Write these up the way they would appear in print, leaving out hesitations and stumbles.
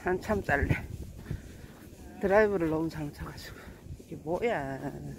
한참 잘래. 드라이브를 너무 잘못 쳐가지고. 이게 뭐야.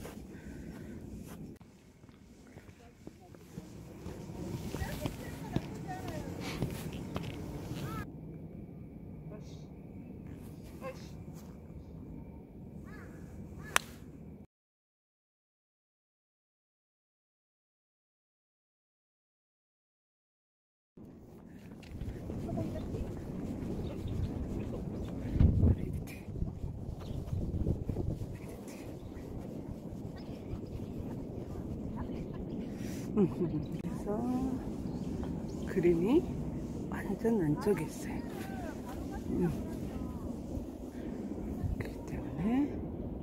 그래서 그림이 완전 왼쪽에 있어요. 그렇기 때문에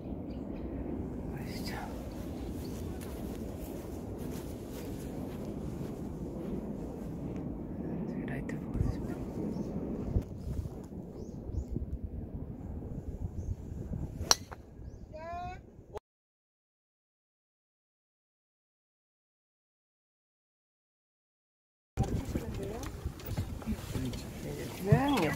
보이시죠? 라이트 보고 있습니다. 조용히.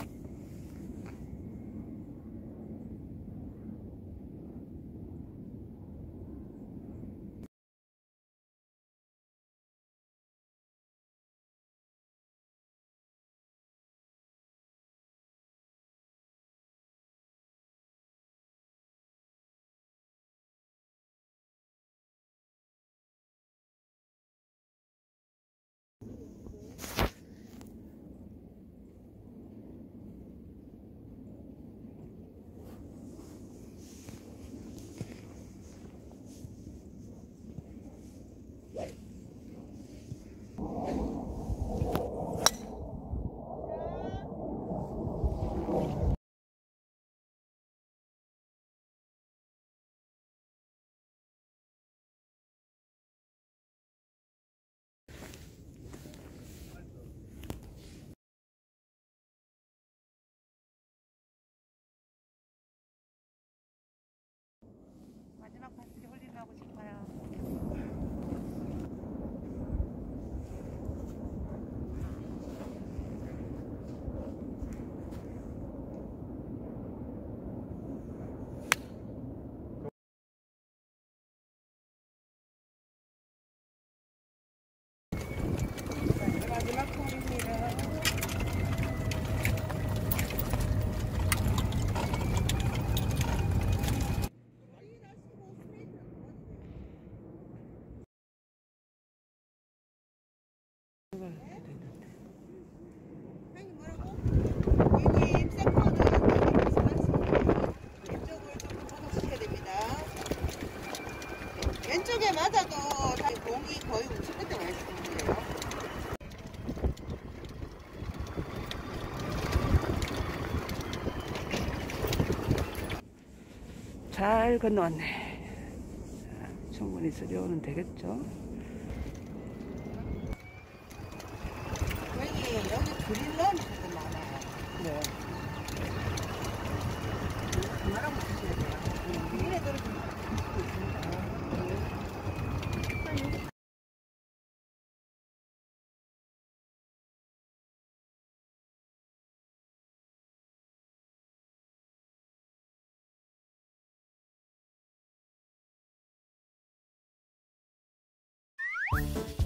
마지막 파스리 홀링 하고 싶어요. 마지막 홀입니다. 왼쪽에 맞아도 공이 거의 우측 끝에 와 있을 거예요. 잘 건너왔네. 자, 충분히 들여오면 되겠죠? 여기 그릴런 조금 많아요. 네. 그거랑 주셔야 돼요. 얘네들은 좀 음.